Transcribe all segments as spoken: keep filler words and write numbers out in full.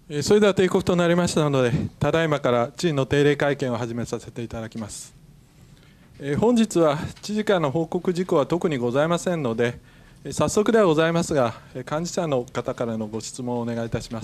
えーそれでは定刻となりましたので、ただいまから知事の定例会見を始めさせていただきます。えー本日は知事からの報告事項は特にございませんので、えー早速ではございますが、えー幹事社の方からのご質問をお願いいたします。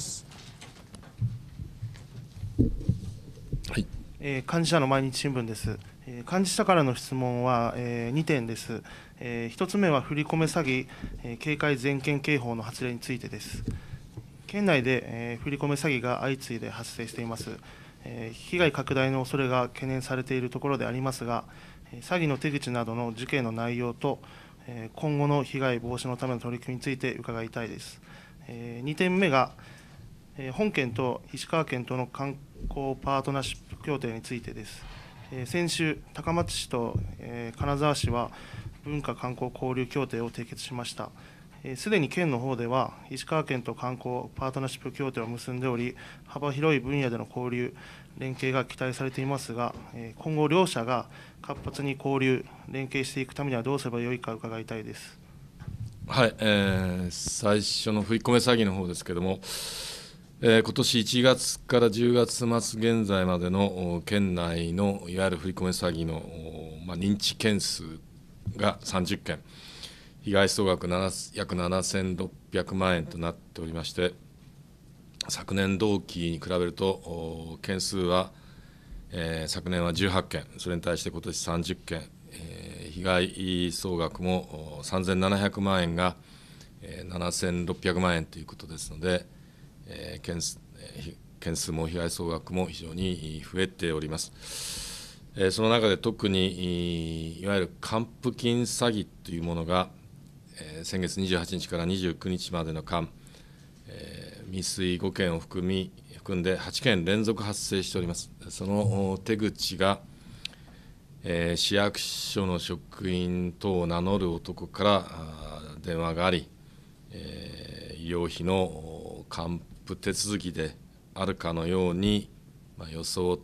はい、 えー幹事社の毎日新聞です。えー幹事社からの質問は、えーにてんです。えーひとつめは振り込め詐欺、えー警戒全県警報の発令についてです。県内で、えー振り込め詐欺が相次いで発生しています。えー被害拡大の恐れが懸念されているところでありますが、えー詐欺の手口などの事件の内容と、えー今後の被害防止のための取り組みについて伺いたいです。えーにてんめが、えー本県と石川県との観光パートナーシップ協定についてです。えー先週、高松市と、えー金沢市は文化観光交流協定を締結しました。すでに県の方では、石川県と観光パートナーシップ協定を結んでおり、幅広い分野での交流、連携が期待されていますが、えー今後、両者が活発に交流、連携していくためにはどうすればよいか伺いたいです。 はい、えー最初の振り込め詐欺の方ですけれども、えー今年いちがつからじゅうがつ末現在までのお県内のいわゆる振り込め詐欺の、おまあ、認知件数がさんじゅっけん、被害総額約ななせんろっぴゃくまんえんとなっておりまして、昨年同期に比べるとお件数は、えー昨年はじゅうはっけん、それに対して今年さんじゅっけん、えー被害総額もおさんぜんななひゃくまんえんが、えーななせんろっぴゃくまんえんということですので、えー件数えー件数も被害総額も非常に増えております。えーその中で特にいわゆる還付金詐欺というものが、えー先月にじゅうはちにちからにじゅうくにちまでの間、えー未遂ごけんを含み含んではちけん連続発生しております。その手口が、えー市役所の職員等を名乗る男からあー電話があり、えー医療費のお還付手続きであるかのように、まあ、装って、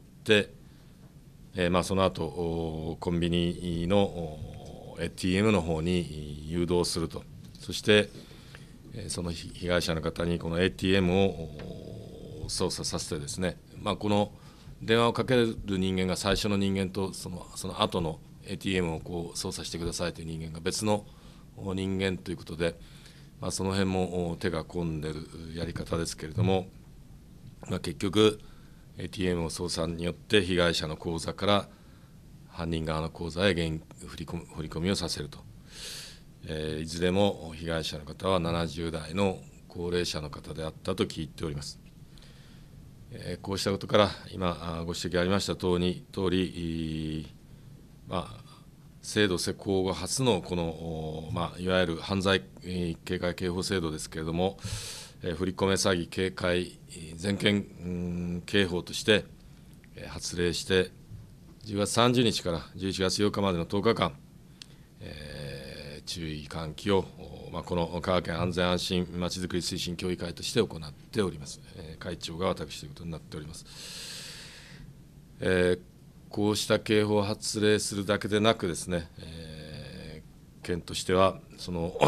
えーまあ、その後おコンビニのお エーティーエム の方に誘導すると、そしてえーその被害者の方にこの エーティーエム をお操作させてですね、まあ、この電話をかける人間が最初の人間とそのその後の エーティーエム をこう操作してくださいという人間が別の人間ということで、まあ、その辺も手が込んでいるやり方ですけれども、まあ、結局 エーティーエム を操作によって被害者の口座から犯人側の口座へ現振り込み振り込みをさせると、えーいずれも被害者の方はななじゅうだいの高齢者の方であったと聞いております。えーこうしたことから今ご指摘ありました通り、通りまあ、制度施行後初のこの、まあ、いわゆる犯罪警戒警報制度ですけれども、えー振り込め詐欺警戒全県、うん、警報として発令して、じゅうがつさんじゅうにちからじゅういちがつようかまでのとおかかん、えー注意喚起を、まあ、この香川県安全安心まちづくり推進協議会として行っております。えー会長が私ということになっております。えーこうした警報を発令するだけでなくですね、えー県としてはその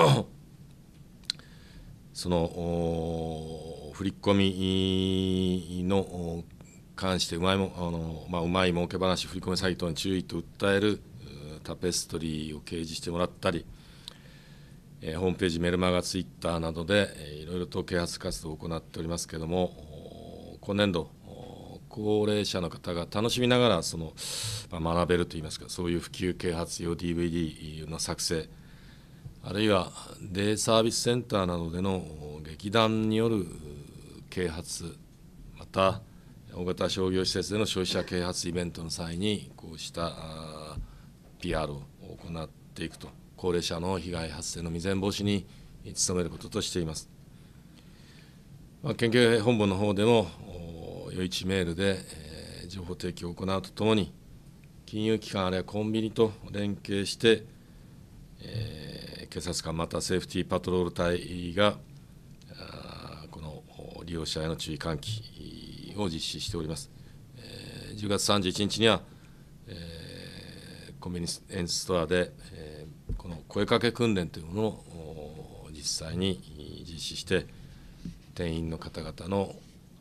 そのお振り込みの関してうまいもあの、まあ、うまい儲け話、振り込め詐欺等に注意と訴えるタペストリーを掲示してもらったり、えーホームページ、メルマガ、ツイッターなどで、えーいろいろと啓発活動を行っておりますけれども、お今年度、お高齢者の方が楽しみながらその、まあ、学べるといいますか、そういう普及啓発用 ディーブイディー の作成、あるいはデイサービスセンターなどでの劇団による啓発、また大型商業施設での消費者啓発イベントの際にこうしたあー ピーアール を行っていくと、高齢者の被害発生の未然防止に努めることとしています。まあ、県警本部の方でも余市メールで、えー情報提供を行うとともに、金融機関あるいはコンビニと連携して、えー警察官またセーフティーパトロール隊があーこの利用者への注意喚起を実施しております。えーじゅうがつさんじゅういちにちには、えーコンビニエンスストアで、えーこの声かけ訓練というものをお実際に実施して、店員の方々の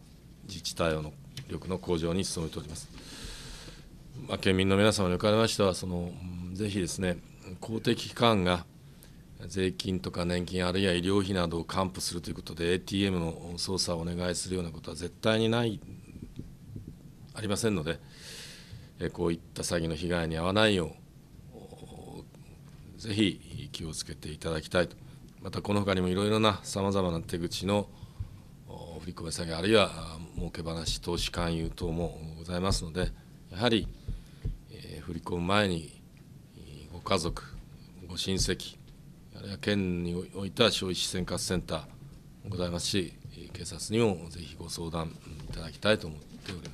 自治体の力の向上に努めております。まあ、県民の皆様におかれましては、そのぜひですね、公的機関が税金とか年金、あるいは医療費などを還付するということで、エーティーエム の操作をお願いするようなことは絶対にないありませんので、こういった詐欺の被害に遭わないよう、ぜひ気をつけていただきたいと。またこのほかにもいろいろなさまざまな手口の振り込め詐欺、あるいは儲け話、投資勧誘等もございますので、やはり、えー、振り込む前にご家族、ご親戚、あるいは県においては消費者生活センターもございますし、警察にもぜひご相談いただきたいと思っております。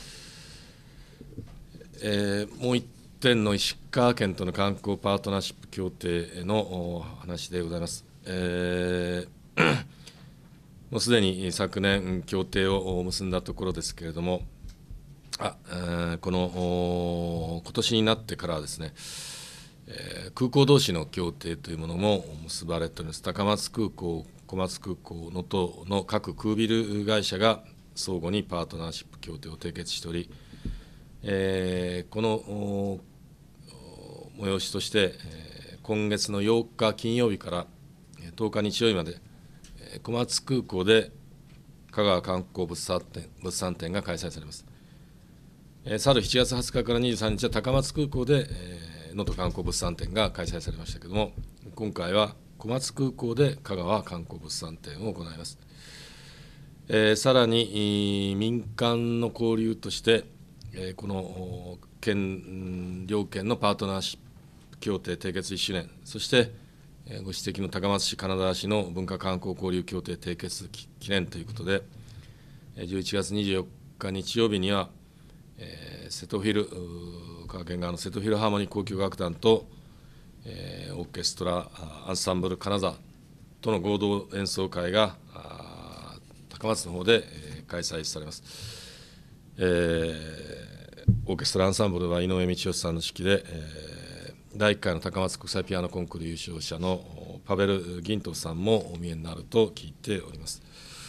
えー、もう一点の石川県との観光パートナーシップ協定の話でございます。えー、もうすでに昨年、協定を結んだところですけれども、あえー、この今年になってからですね、えー、空港同士の協定というものも結ばれております。高松空港、小松空港の等の各空ビル会社が相互にパートナーシップ協定を締結しており、えー、この催しとして、えー、今月のようか金曜日からとおか日曜日まで、えー、小松空港で香川観光物産展、物産展が開催されます。えー、去るしちがつはつかからにじゅうさんにちは高松空港で、えー、能登観光物産展が開催されましたけれども、今回は小松空港で香川観光物産展を行います。えー、さらに民間の交流として、えー、この県両県のパートナーシップ協定締結いっしゅうねん、そして、えー、ご指摘の高松市、金沢市の文化観光交流協定締結記念ということで、じゅういちがつにじゅうよっか日曜日には、えー、瀬戸フィル、香川県側の瀬戸フィルハーモニー交響楽団と、えー、オーケストラアンサンブル金沢との合同演奏会が高松の方で、えー、開催されます。えー、オーケストラアンサンブルは井上道義さんの指揮で、えーだいいっかいの高松国際ピアノコンクール優勝者のパベル・ギントフさんもお見えになると聞いております。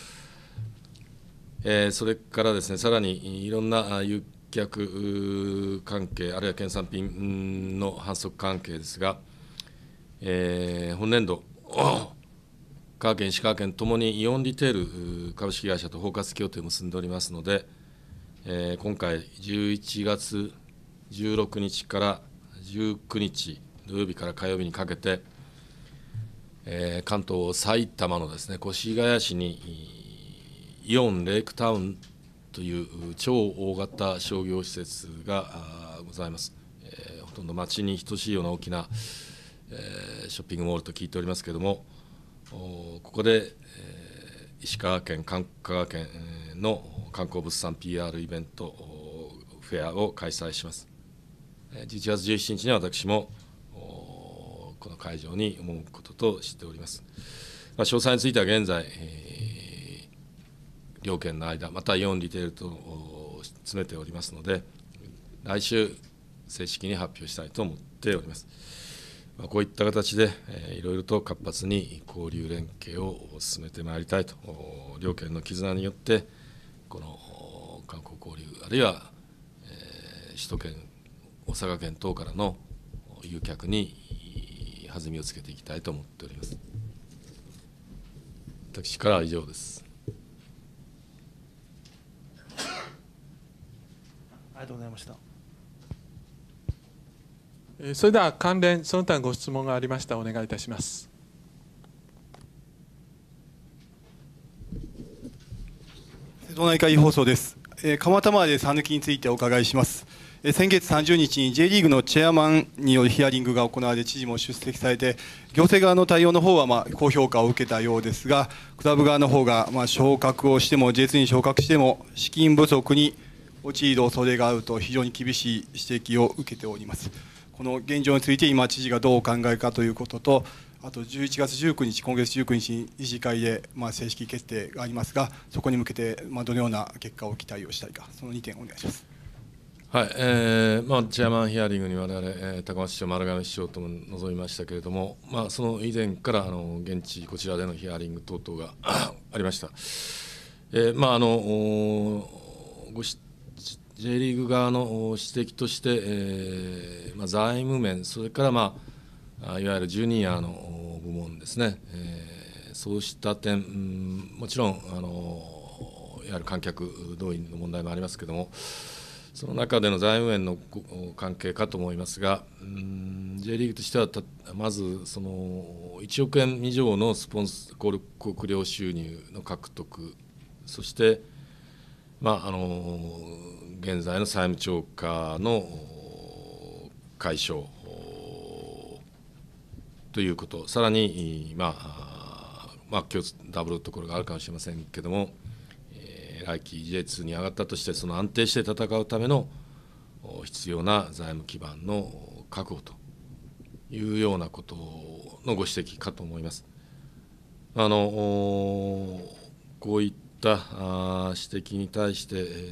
えー、それからですね、さらにいろんな誘客関係、あるいは県産品の販促関係ですが、えー、本年度、香川県、石川県ともにイオンリテール株式会社と包括協定を結んでおりますので、えー、今回じゅういちがつじゅうろくにちからじゅうくにち土曜日から火曜日にかけて、えー、関東埼玉のですね、越谷市にイオンレイクタウンという超大型商業施設がございます。えー、ほとんど町に等しいような大きな、えー、ショッピングモールと聞いておりますけれども、ここで、えー、石川県、香川県の観光物産 ピーアール イベントフェアを開催します。じゅういちがつじゅうしちにちには私もこの会場に赴くこととしております。まあ、詳細については現在、えー、両県の間、またイオンリテールと詰めておりますので、来週、正式に発表したいと思っております。まあ、こういった形で、えー、いろいろと活発に交流連携を進めてまいりたいと、両県の絆によって、この観光交流、あるいは、えー、首都圏、大阪県等からの誘客に弾みをつけていきたいと思っております。私からは以上です。 ありがとうございました。 それでは関連その他ご質問がありましたらお願いいたします。 瀬戸内海放送です。蒲田まで讃岐についてお伺いします。先月さんじゅうにちに J リーグのチェアマンによるヒアリングが行われ、知事も出席されて、行政側の対応の方はまあ高評価を受けたようですが、クラブ側の方がまあ昇格をしても ジェイツー に昇格しても資金不足に陥る恐れがあると非常に厳しい指摘を受けております。この現状について今知事がどうお考えかということと、あとじゅういちがつじゅうくにち、今月じゅうくにちに理事会でまあ正式決定がありますが、そこに向けてまあどのような結果を期待をしたいか、そのにてんお願いします。 はい、えーまあ、チェアマンヒアリングに我々、えー、高松市長、丸亀市長とも臨みましたけれども、まあ、その以前からあの現地、こちらでのヒアリング等々がありました。 えーまあ、あのごし J リーグ側の指摘として、えーまあ、財務面、それから、まあ、いわゆるジュニアの部門ですね、えー、そうした点、うん、もちろんあのいわゆる観客動員の問題もありますけれども、その中での財務面の関係かと思いますが、うん、J リーグとしてはたまずそのいちおくえん以上のスポンス広告料収入の獲得、そして、まあ、あの現在の債務超過の解消ということ、さらに、まあまあ、今日ダブルところがあるかもしれませんけれども、来期 ジェイツー に上がったとして、その安定して戦うための必要な財務基盤の確保というようなことのご指摘かと思います。あのこういった指摘に対して、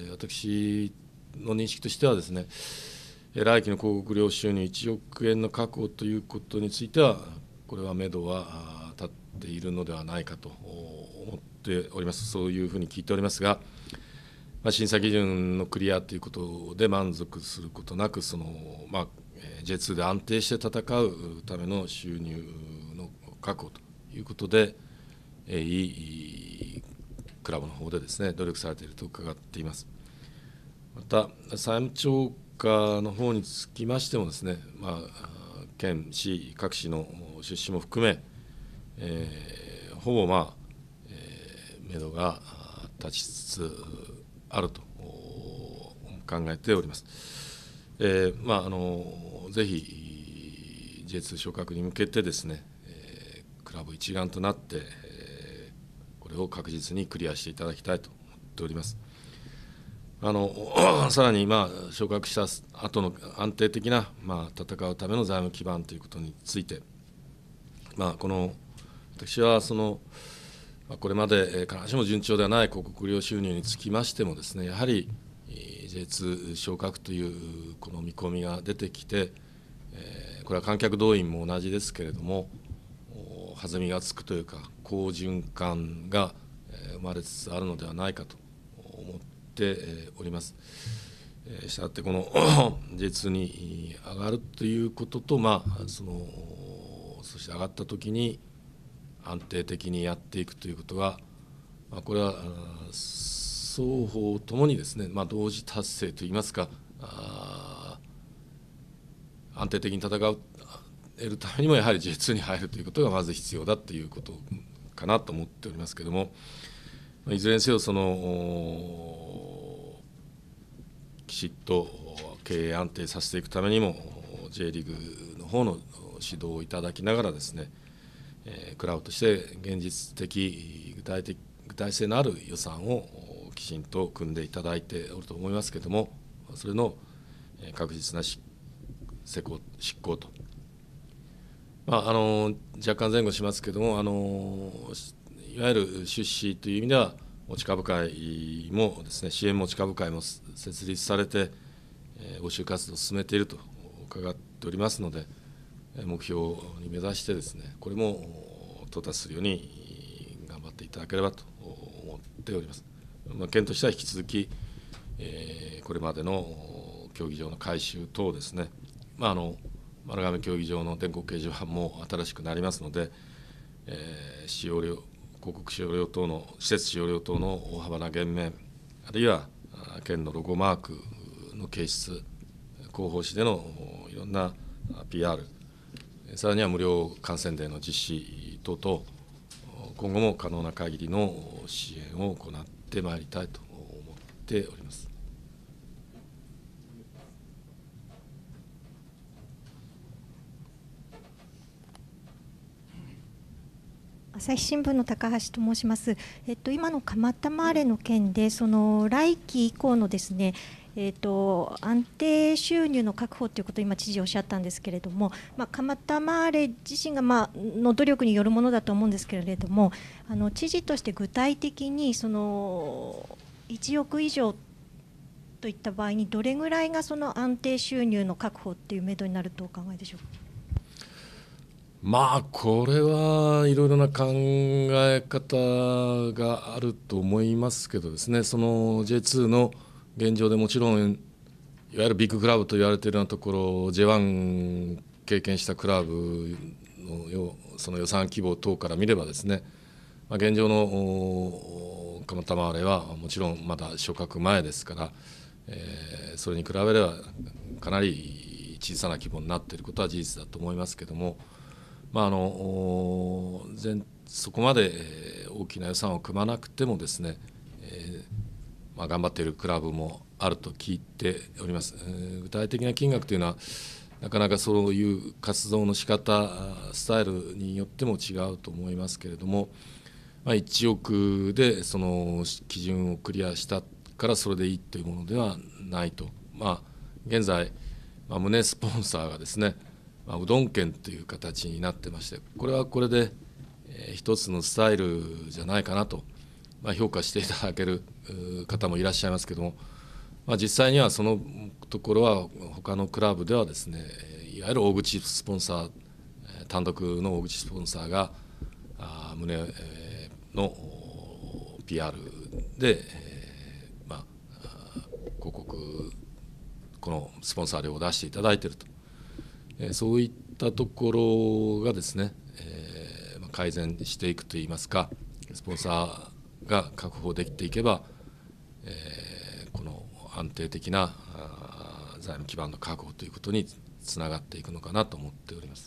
私の認識としてはですね、来期の広告料収入いちおくえんの確保ということについては、これは目処は立っているのではないかと思っております。そういうふうに聞いておりますが、まあ、審査基準のクリアということで満足することなく、その、まあ、ジェイツー で安定して戦うための収入の確保ということで、いいクラブの方でですね、努力されていると伺っています。また、債務超過の方につきましてもですね、まあ、県、市、各市の出資も含め、えー、ほぼ、まあえー、目処が立ちつつあると考えております。えーまあ、あのぜひ ジェイツー 昇格に向けてですね、えー、クラブ一丸となって、えー、これを確実にクリアしていただきたいと思っております。あのさらに、まあ、昇格した後の安定的な、まあ、戦うための財務基盤ということについて、まあ、この私はそのこれまで必ずしも順調ではない広告料収入につきましてもですね、やはり ジェイツー 昇格というこの見込みが出てきて、これは観客動員も同じですけれども、弾みがつくというか、好循環が生まれつつあるのではないかと思っております。したがってこの ジェイツー に上がるということと、まあ、そのそして上がったときに安定的にやっていくということが、まあ、これは双方ともにですね、まあ、同時達成といいますか、あ安定的に戦う得るためにもやはり ジェイツー に入るということがまず必要だということかなと思っておりますけれども、いずれにせよそのきちっと経営安定させていくためにも J リーグの方の指導をいただきながらですね、クラブとして現実的具体的具体性のある予算をきちんと組んでいただいておると思いますけれども、それの確実な施行執行と、まあ、あの若干前後しますけれども、あのいわゆる出資という意味では持ち株会もですね、支援持ち株会も設立されて募集活動を進めていると伺っておりますので、目標に目指してですね、これも到達するように頑張っていただければと思っております。まあ、県としては引き続き、えー、これまでの競技場の改修等ですね、まあ、あの丸亀競技場の電光掲示板も新しくなりますので、えー、使用料広告使用料等の施設使用料等の大幅な減免、あるいは県のロゴマークの掲出、広報誌でのいろんな ピーアール、さらには無料観戦デーの実施等々、今後も可能な限りの支援を行ってまいりたいと思っております。 朝日新聞の高橋と申します。えっと、今の蒲田マーレの件で、その来期以降のですね、えー、と安定収入の確保ということを今、知事おっしゃったんですけれども、まあ、蒲田マーレ自身が、まあの努力によるものだと思うんですけれども、あの知事として具体的にそのいちおく以上といった場合に、どれぐらいがその安定収入の確保というめどになるとお考えでしょうか。 まあこれはいろいろな考え方があると思いますけどですね、その ジェイツー の現状でもちろんいわゆるビッグクラブと言われているようなところ ジェイワン 経験したクラブのよその予算規模等から見ればですね、まあ、現状の蒲田マーレはもちろんまだ昇格前ですから、えー、それに比べればかなり小さな規模になっていることは事実だと思いますけども、まあ、あの全そこまで大きな予算を組まなくてもですね、えーまあ、頑張っているクラブもあると聞いております。えー、具体的な金額というのはなかなかそういう活動の仕方スタイルによっても違うと思いますけれども、まあ、いちおくでその基準をクリアしたからそれでいいというものではないと、まあ、現在、まあ、胸スポンサーがですね、まあ、うどん券という形になってまして、これはこれで、えー、一つのスタイルじゃないかなと、まあ、評価していただける方もいらっしゃいますけども、まあ、実際にはそのところは他のクラブではですね、いわゆる大口スポンサー、単独の大口スポンサーがあ胸の ピーアール で、えーまあ、広告このスポンサー料を出していただいていると、えー、そういったところがですね、えー、改善していくといいますか、スポンサーが確保できていけば、えー、この安定的な財務基盤の確保ということにつながっていくのかなと思っております。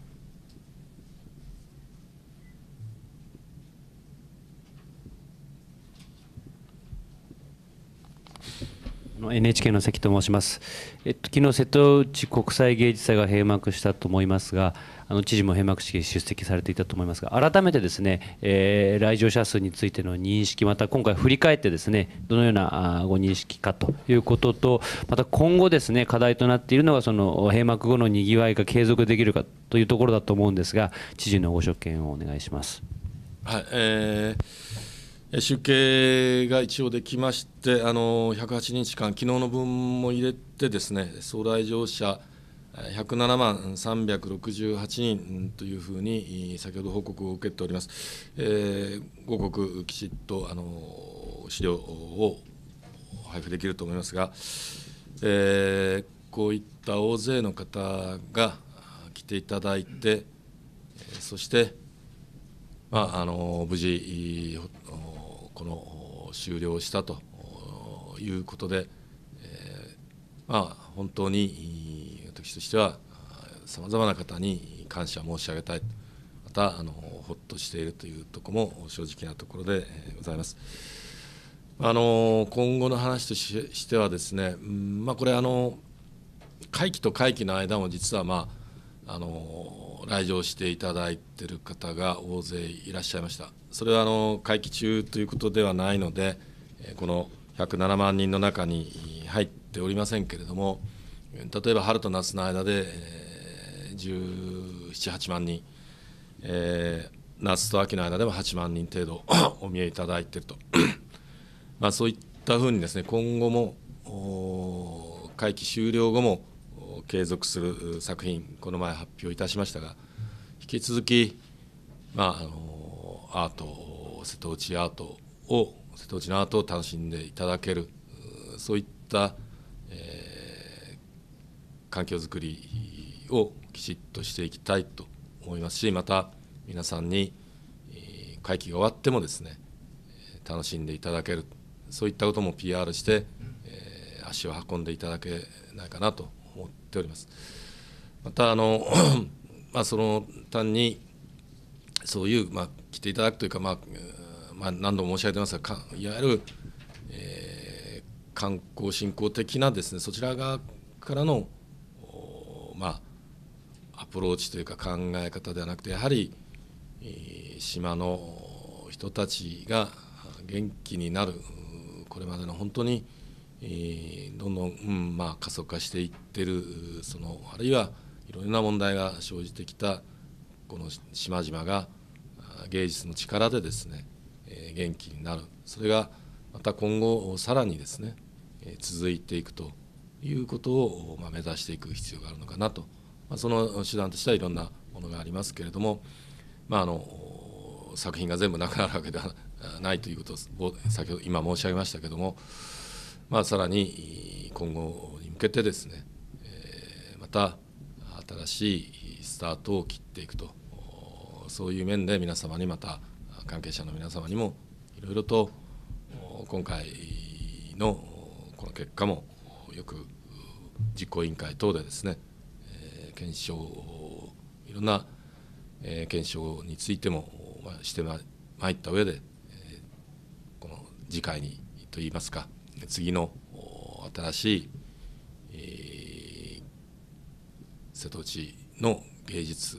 エヌエイチケー の関と申します。えっと、昨日瀬戸内国際芸術祭が閉幕したと思いますが、あの知事も閉幕式に出席されていたと思いますが、改めてですね、えー、来場者数についての認識、また今回振り返ってですね、どのようなご認識かということと、また今後ですね、課題となっているのがその閉幕後のにぎわいが継続できるかというところだと思うんですが、知事のご所見をお願いします。 はい、えー集計が一応できまして、あのひゃくはちにちかん、昨日の分も入れてですね、総来場者ひゃくななまんさんびゃくろくじゅうはちにんというふうに先ほど報告を受けております。えー、ご告きちっとあの資料を配布できると思いますが、えー、こういった大勢の方が来ていただいて、そして、まあ、あの無事この終了したということで、えーまあ、本当に私としてはさまざまな方に感謝申し上げたい、またあのほっとしているというところも正直なところでございます。あの今後の話としてはですね、うんまあ、これあの会期と会期の間も実は、まあ、あの来場していただいている方が大勢いらっしゃいました。それはあの会期中ということではないので、このひゃくななまんにんの中に入っておりませんけれども、例えば春と夏の間でじゅうなな、はちまんにん、えー、夏と秋の間でもはちまんにん程度お見えいただいているとまあそういったふうにですね、今後も会期終了後も継続する作品、この前発表いたしましたが、引き続き、まあ、あのアート、瀬戸内アートを瀬戸内のアートを楽しんでいただける、そういった、えー、環境づくりをきちっとしていきたいと思いますし、また皆さんに、えー、会期が終わってもですね、楽しんでいただける、そういったことも ピーアール して、えー、足を運んでいただけないかなと思っております。またあの、まあ、その単にそういう、まあ、来ていただくというか、まあまあ、何度も申し上げてますが、いわゆる、えー、観光振興的なですね、そちら側からの、まあ、アプローチというか考え方ではなくて、やはり、えー、島の人たちが元気になる、これまでの本当に、えー、どんどん、うんまあ、加速化していっている、そのあるいはいろいろな問題が生じてきたこの島々が芸術の力でですね、えー、元気になる、それがまた今後さらにですね、えー、続いていくということを、まあ、目指していく必要があるのかなと、まあ、その手段としてはいろんなものがありますけれども、まあ、あの作品が全部なくなるわけではないということを先ほど今申し上げましたけれども、まあ、さらに今後に向けてですね、えー、また新しいスタートを切っていくと、そういう面で皆様に、また関係者の皆様にもいろいろと今回のこの結果もよく実行委員会等でですね、えー、検証、いろんな、えー、検証についても、まあ、してまいった上で、えー、この次回にといいますか、次の新しい、えー、瀬戸内の芸術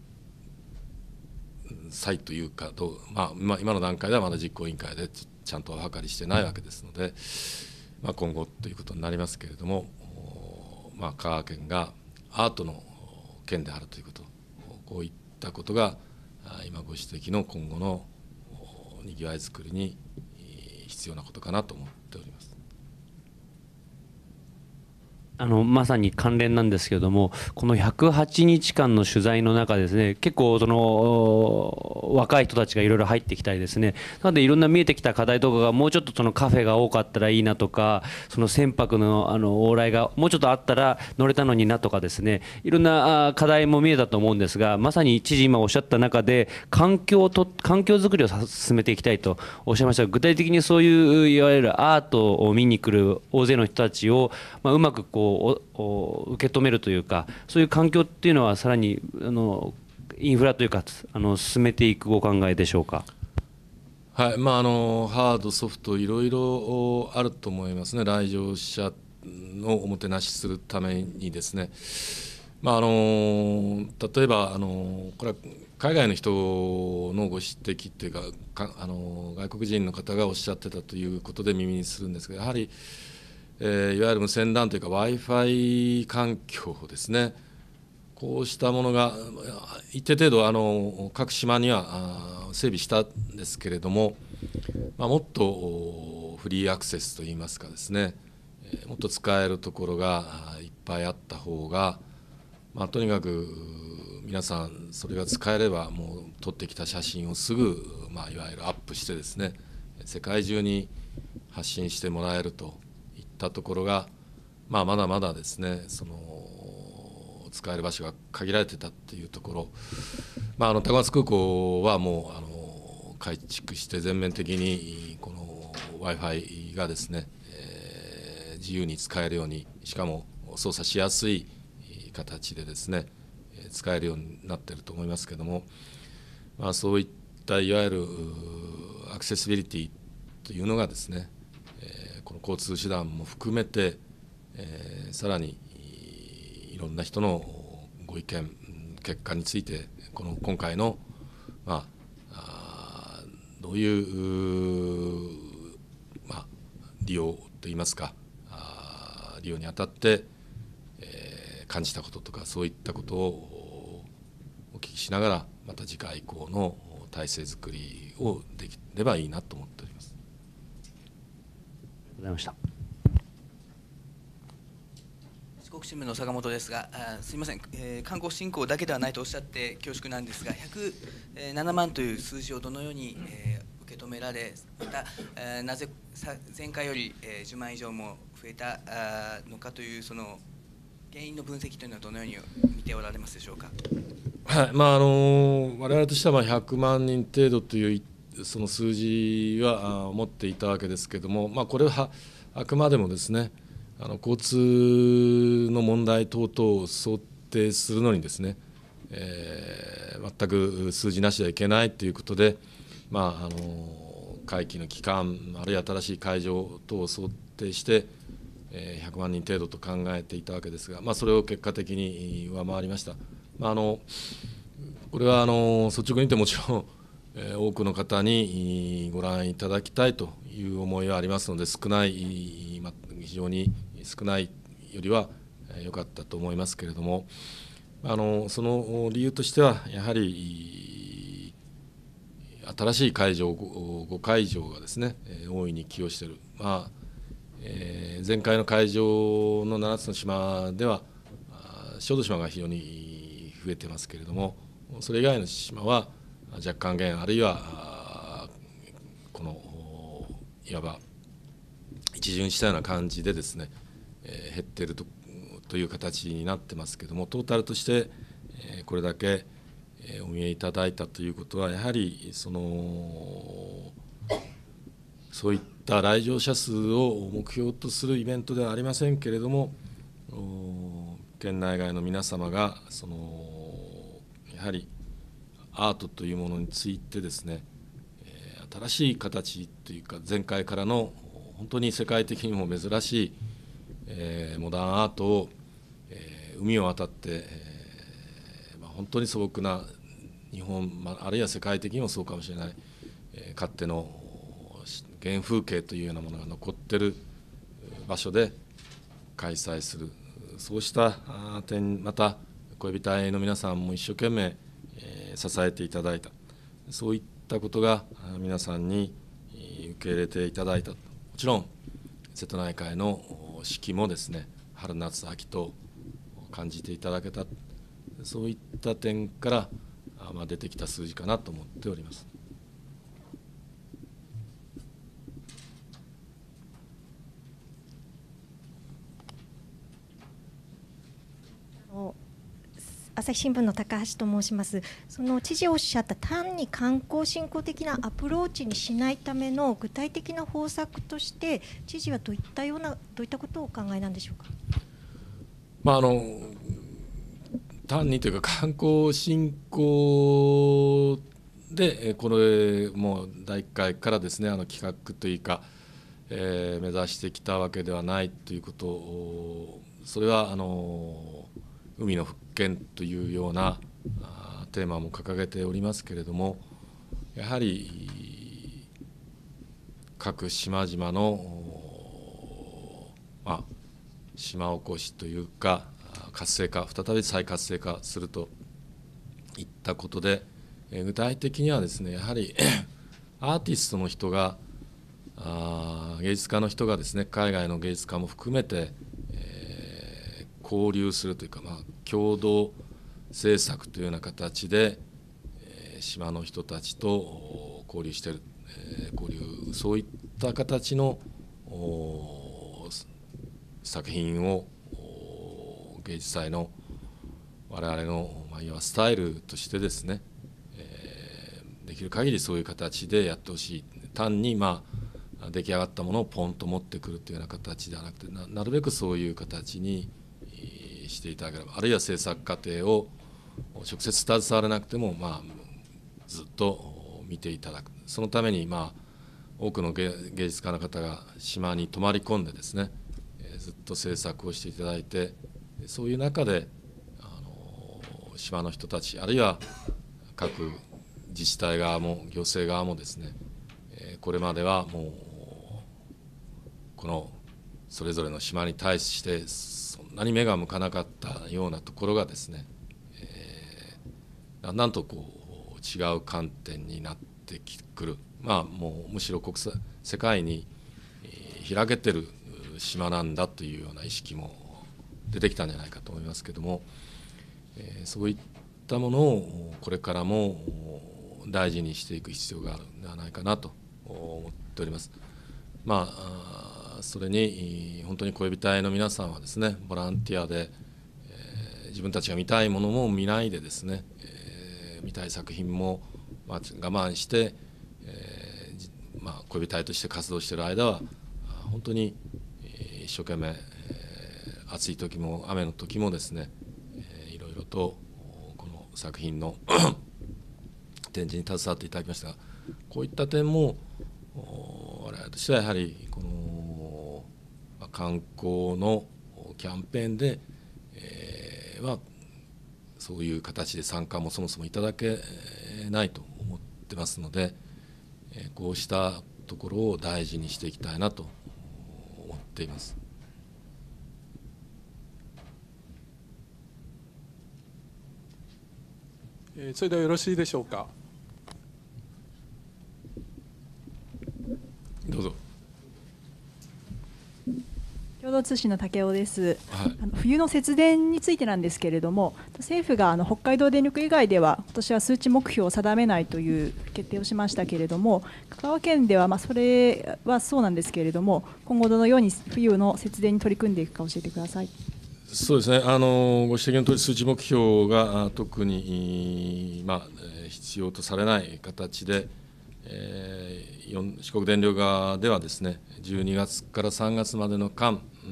祭というかどう、まあ、今の段階ではまだ実行委員会でちゃんとお諮りしてないわけですので、まあ、今後ということになりますけれども、まあ、香川県がアートの県であるということ、こういったことが今ご指摘の今後のにぎわいづくりに必要なことかなと思っております。 あのまさに関連なんですけれども、このひゃくはちにちかんの取材の中でですね、結構その若い人たちがいろいろ入ってきたりですね、なのでいろんな見えてきた課題とかが、もうちょっとそのカフェが多かったらいいなとか、その船舶のあの往来がもうちょっとあったら乗れたのになとかですね、いろんな課題も見えたと思うんですが、まさに知事今おっしゃった中で環境と環境づくりを進めていきたいとおっしゃいましたが、具体的にそういういわゆるアートを見に来る大勢の人たちを、まあ、うまくこう受け止めるというか、そういう環境っていうのはさらにあのインフラというかあの進めていくご考えでしょうか。 はい、まあ、あのハードソフトいろいろあると思いますね。来場者のおもてなしするためにですね、まあ、あの例えばあのこれは海外の人のご指摘っていうか、かあの外国人の方がおっしゃってたということで耳にするんですけど、やはりえー、いわゆる無線 ラン というか Wi-Fi 環境ですね、こうしたものが一定程度あの各島には整備したんですけれども、まあ、もっとフリーアクセスといいますかですね、えー、もっと使えるところがいっぱいあった方が、まあ、とにかく皆さんそれが使えればもう撮ってきた写真をすぐ、まあ、いわゆるアップしてですね、世界中に発信してもらえるとたところが、まあ、まだまだですね、その使える場所が限られてたっていうところ、まあ、あの高松空港はもうあの改築して全面的にこの Wi-Fi がですね、えー、自由に使えるように、しかも操作しやすい形でですね使えるようになっていると思いますけれども、まあ、そういったいわゆるアクセシビリティというのがですね、この交通手段も含めて、えー、さらにいろんな人のご意見結果について、この今回の、まあ、あどういう、まあ、利用といいますか、あ利用にあたって、えー、感じたこととか、そういったことをお聞きしながら、また次回以降の体制づくりをできればいいなと思っております。 ございました。 四国新聞の坂本ですが、あすみません、えー、観光振興だけではないとおっしゃって恐縮なんですが、ひゃくななまんという数字をどのように、えー、受け止められ、また、えー、なぜ前回より、えー、じゅうまん以上も増えたあのかというその原因の分析というのはどのように見ておられますでしょうか。 はい、まああの我々としてはまあひゃくまんにん程度というその数字は持っていたわけですけれども、まあ、これはあくまでもですね、あの交通の問題等々を想定するのにですね、えー、全く数字なしではいけないということで、まあ、あの会期の期間あるいは新しい会場等を想定して、えー、ひゃくまんにん程度と考えていたわけですが、まあ、それを結果的に上回りました。まあ、あのこれはあの率直に言ってもちろん多くの方にご覧いただきたいという思いはありますので、少ない、非常に少ないよりは良かったと思いますけれども、あのその理由としてはやはり新しい会場ご会場がですね大いに寄与している、まあえー、前回の会場のななつの島では小豆島が非常に増えてますけれども、それ以外の島は若干減、あるいはこのいわば一巡したような感じでですね、えー、減っていると、という形になってますけれども、トータルとして、えー、これだけお見えいただいたということは、やはりそのそういった来場者数を目標とするイベントではありませんけれども、県内外の皆様がそのやはりアートというものについてですね、新しい形というか、前回からの本当に世界的にも珍しい、えー、モダンアートを、えー、海を渡って、えーまあ、本当に素朴な日本、まあ、あるいは世界的にもそうかもしれない、えー、かつての原風景というようなものが残っている場所で開催する、そうした点、また恋人隊の皆さんも一生懸命、えー、支えていただいた、そういったことが皆さんに受け入れていただいた。もちろん瀬戸内海の四季もですね、春夏秋と感じていただけた、そういった点からまあ出てきた数字かなと思っております。 朝日新聞の高橋と申します。その知事おっしゃった単に観光振興的なアプローチにしないための具体的な方策として、知事はどういったようなどういったことをお考えなんでしょうか。 まああの単にというか、観光振興でこれもうだいいっかいからですね、あの企画というか、えー、目指してきたわけではないということを、それはあの海の復権というようなテーマも掲げておりますけれども、やはり各島々の、まあ、島おこしというか活性化、再び再活性化するといったことで、具体的にはですね、やはりアーティストの人が、あ芸術家の人がですね、海外の芸術家も含めて交流するというか、まあ、共同制作というような形で、えー、島の人たちと交流している、えー、交流、そういった形の作品を芸術祭の我々の、まあ、いわばスタイルとしてですね、えー、できる限りそういう形でやってほしい。単に、まあ、出来上がったものをポンと持ってくるというような形ではなくて、 な, なるべくそういう形にしていただければ、あるいは制作過程を直接携われなくても、まあ、ずっと見ていただく、そのために、まあ、多くの 芸, 芸術家の方が島に泊まり込んでですね、ずっと制作をしていただいて、そういう中であの島の人たち、あるいは各自治体側も行政側もですね、これまではもうこのそれぞれの島に対してそんなに目が向かなかったようなところがですね、えー、だんだんとこう違う観点になってくる、まあ、もうむしろ国際世界に開けてる島なんだというような意識も出てきたんじゃないかと思いますけども、えー、そういったものをこれからも大事にしていく必要があるのではないかなと思っております。まあ、それに本当に恋人隊の皆さんはですね、ボランティアで、えー、自分たちが見たいものも見ないでですね、えー、見たい作品も、まあ、我慢して、えーまあ、恋人隊として活動している間は本当に一生懸命、えー、暑い時も雨の時もですね、えー、いろいろとこの作品の展示に携わっていただきましたが、こういった点も我々としてはやはりこの、まあ、観光のキャンペーンで、えーまあ、そういう形で参加もそもそもいただけないと思ってますので、えー、こうしたところを大事にしていきたいなと思っています。 えー、それではよろしいでしょうか。 どうぞ。 共同通信の武雄です、 はい、 あの冬の節電についてなんですけれども、政府があの北海道電力以外では今年は数値目標を定めないという決定をしましたけれども、香川県ではまあそれはそうなんですけれども、今後どのように冬の節電に取り組んでいくか教えてください。 そうですね、あのご指摘のとおり数値目標が特に、まあ、必要とされない形で、えー、四国電力側ではですね、じゅうにがつからさんがつまでの間、うん、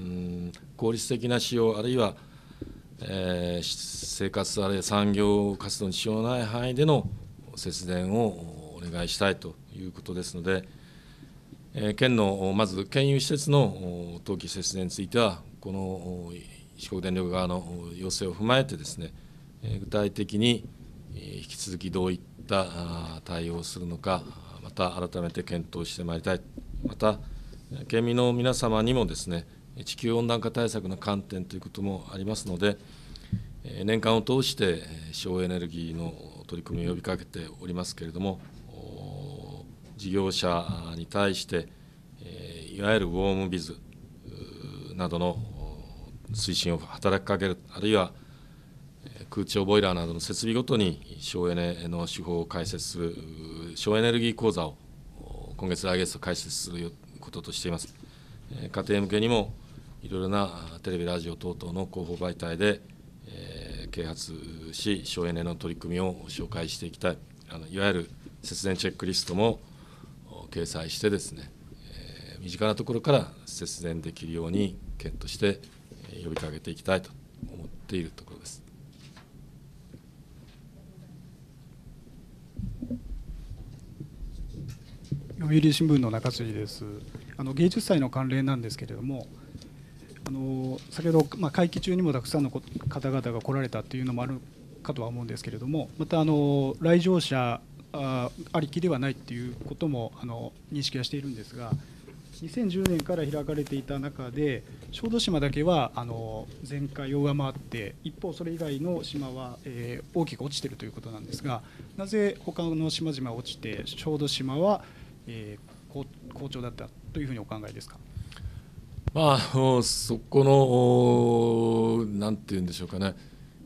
効率的な使用、あるいは、えー、生活あるいは産業活動に支障のない範囲での節電をお願いしたいということですので、えー、県のまず県有施設の冬季節電については、この四国電力側の要請を踏まえてですね、具体的に引き続きどういった対応をするのか、また改めて検討してまいりたい。また県民の皆様にもですね、地球温暖化対策の観点ということもありますので、年間を通して省エネルギーの取り組みを呼びかけておりますけれども、事業者に対していわゆるウォームビズなどの推進を働きかける、あるいは空調ボイラーなどの設備ごとに省エネの手法を開設する省エネルギー講座を今月来月と開設することとしています。家庭向けにもいろいろなテレビラジオ等々の広報媒体で啓発し、省エネの取り組みを紹介していきたい。あのいわゆる節電チェックリストも掲載してですね、身近なところから節電できるように県として呼びかけていきたいと思っているところです。 読売新聞の中辻です。あの芸術祭の関連なんですけれども、あの先ほど、まあ、会期中にもたくさんの方々が来られたというのもあるかとは思うんですけれども、またあの来場者あありきではないということもあの認識はしているんですが、にせんじゅうねんから開かれていた中で小豆島だけはあの前回を上回って、一方それ以外の島は、えー、大きく落ちているということなんですが、なぜ他の島々は落ちて小豆島は、えー、好, 好調だったというふうにお考えですか。 まあ、そこのなんていうんでしょうかね、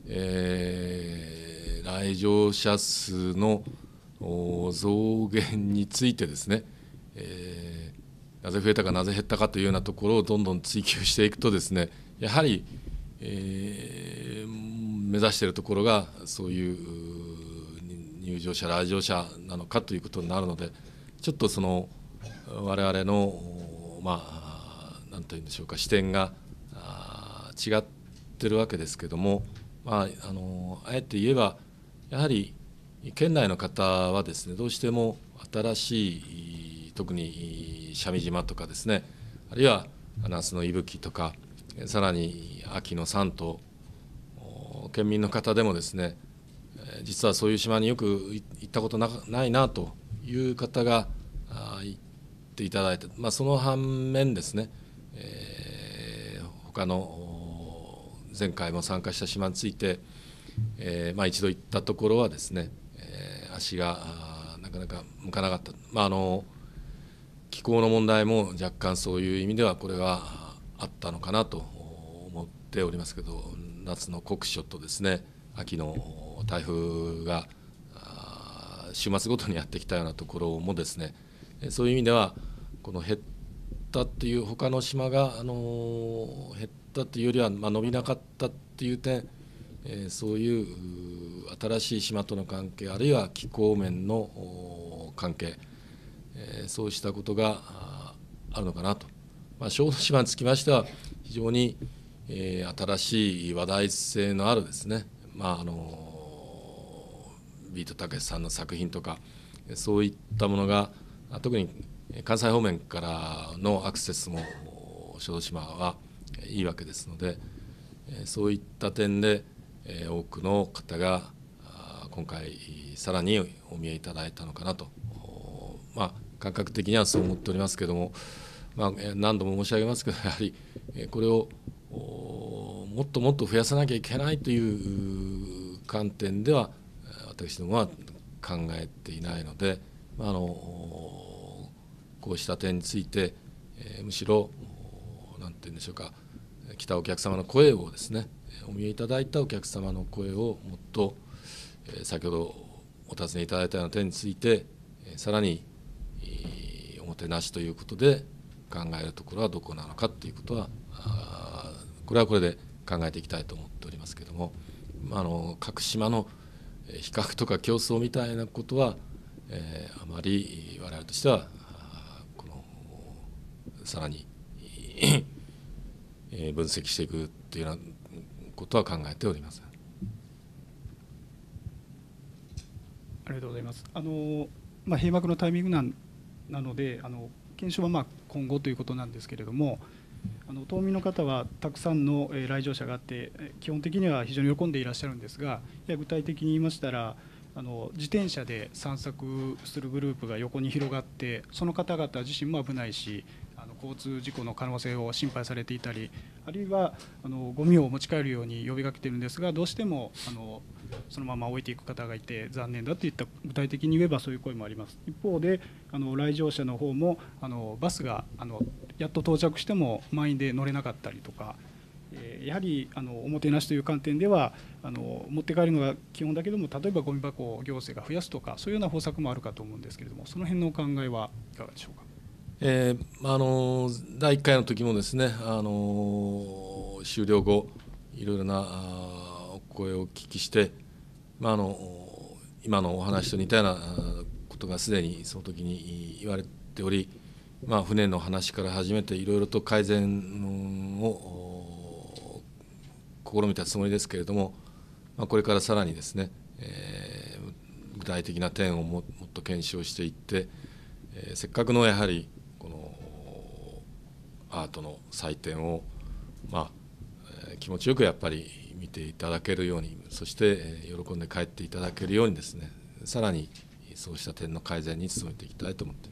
えー、来場者数の増減についてですね、えー、なぜ増えたかなぜ減ったかというようなところをどんどん追求していくとですね、やはり、えー、目指しているところがそういう入場者来場者なのかということになるので、ちょっとその我々のまあなんというんでしょうか、視点が違ってるわけですけども、まあ、あのあえて言えばやはり県内の方はですね、どうしても新しい特に三味島とかですね、あるいは夏の息吹とか、さらに秋の三島、県民の方でもですね、実はそういう島によく行ったこと な, ないなという方が言っていただいて、まあ、その反面ですね、えー、他の前回も参加した島について、えーまあ、一度行ったところはですね、えー、足がなかなか向かなかった、まあ、あの気候の問題も若干そういう意味ではこれがあったのかなと思っておりますけど、夏の酷暑とですね、秋の台風が週末ごとにやってきたようなところもですね、そういう意味ではこの減ったっていう他の島があの減ったっていうよりは、まあ、伸びなかったっていう点、えー、そういう新しい島との関係、あるいは気候面の関係、えー、そうしたことがあるのかなと。まあ、小豆島につきましては非常に、えー、新しい話題性のあるですね、まああのビートたけしさんの作品とかそういったものが特に関西方面からのアクセスも小豆島はいいわけですので、そういった点で多くの方が今回さらにお見えいただいたのかなと、まあ、感覚的にはそう思っておりますけれども、まあ、何度も申し上げますけど、やはりこれをもっともっと増やさなきゃいけないという観点では私どもは考えていないので、あのこうした点について、えー、むしろなんて言うんでしょうか、来たお客様の声をですね、お見えいただいたお客様の声をもっと、えー、先ほどお尋ねいただいたような点について、えー、さらに、えー、おもてなしということで考えるところはどこなのかということは、あこれはこれで考えていきたいと思っておりますけれども、あの各島の比較とか競争みたいなことは、えー、あまり我々としてはこのさらに分析していくというようなことは考えておりません。 ありがとうございます。あの、まあ、閉幕のタイミングなんなので、あの検証はまあ今後ということなんですけれども、あの島民の方はたくさんの来場者があって、基本的には非常に喜んでいらっしゃるんですが、いや具体的に言いましたら、あの自転車で散策するグループが横に広がって、その方々自身も危ないし、あの交通事故の可能性を心配されていたり、あるいはあのゴミを持ち帰るように呼びかけているんですが、どうしてもあのそのまま置いていく方がいて残念だといった、具体的に言えばそういう声もあります。一方で、あの来場者の方もあのバスがあのやっと到着しても満員で乗れなかったりとか、えー、やはりあのおもてなしという観点では、あの持って帰るのが基本だけども、例えばゴミ箱を行政が増やすとか、そういうような方策もあるかと思うんですけれども、その辺のお考えはいかがでしょうか。 えー、あのだいいっかいの時もですね、あの終了後いろいろなお声をお聞きして、まあ、あの今のお話と似たようなことがすでにその時に言われており、まあ、船の話から始めていろいろと改善を試みたつもりですけれども、まあ、これからさらにですね、えー、具体的な点をももっと検証していって、えー、せっかくのやはりこのアートの祭典を、まあえー、気持ちよくやっぱり見ていただけるように、そして、えー、喜んで帰っていただけるようにですね、さらにそうした点の改善に努めていきたいと思っています。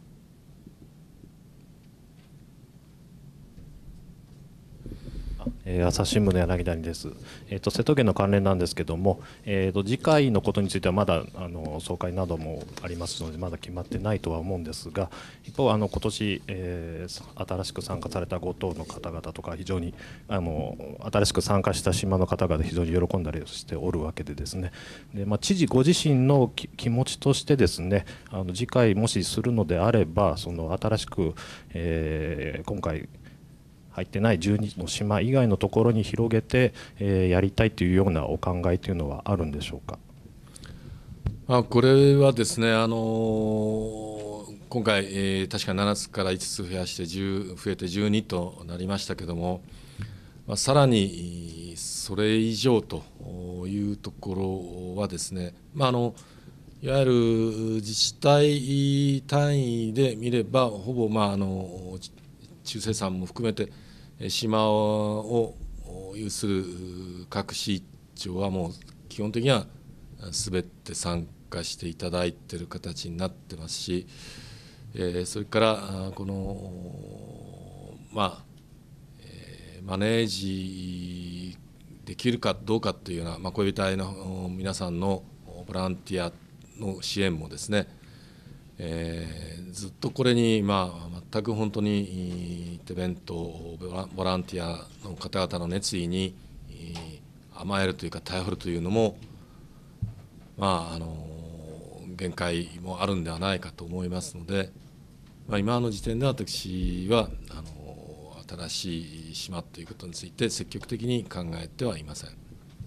えー、朝日新聞の柳谷です。えーと、瀬戸家の関連なんですけども、えーと、次回のことについてはまだあの総会などもありますので、まだ決まってないとは思うんですが、一方、あの今年、えー、新しく参加されたご島の方々とか、非常にあの新しく参加した島の方々、非常に喜んだりしておるわけでですね、で、まあ、知事ご自身の気持ちとしてですね、あの次回もしするのであれば、その新しく、えー、今回、入ってないじゅうにの島以外のところに広げて、えー、やりたいというようなお考えというのはあるんでしょうか。 あこれはですね、あの今回、えー、確かななつからいつつ増やしてじゅう増えてじゅうにとなりましたけども、まあ、さらにそれ以上というところはですね、まあ、あのいわゆる自治体単位で見ればほぼ、まあ、あの中生産も含めて島を有する各市長はもう基本的には全て参加していただいている形になってますし、それからこのまあマネージできるかどうかというような、まあ、恋人の皆さんのボランティアの支援もですね、えー、ずっとこれに、まあ、全く本当にイベントボランティアの方々の熱意に甘えるというか頼るというのも、まあ、あの限界もあるんではないかと思いますので、まあ、今の時点で私はあの新しい島ということについて積極的に考えてはいません。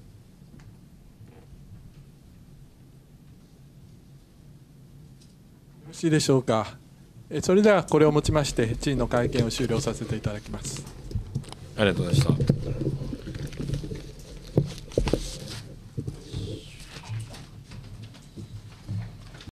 よろしいでしょうか。それではこれをもちまして知事の会見を終了させていただきます。 ありがとうございました。